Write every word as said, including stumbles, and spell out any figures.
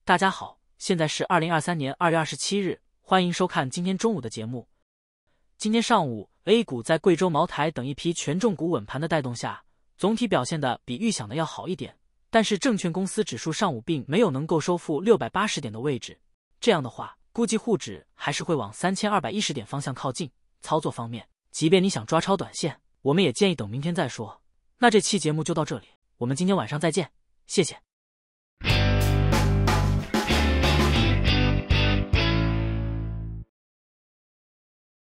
大家好，现在是二零二三年二月二十七日，欢迎收看今天中午的节目。今天上午 ，A 股在贵州茅台等一批权重股稳盘的带动下，总体表现的比预想的要好一点。但是证券公司指数上午并没有能够收复六百八十点的位置，这样的话，估计沪指还是会往三千二百一十点方向靠近。操作方面，即便你想抓超短线，我们也建议等明天再说。那这期节目就到这里，我们今天晚上再见，谢谢。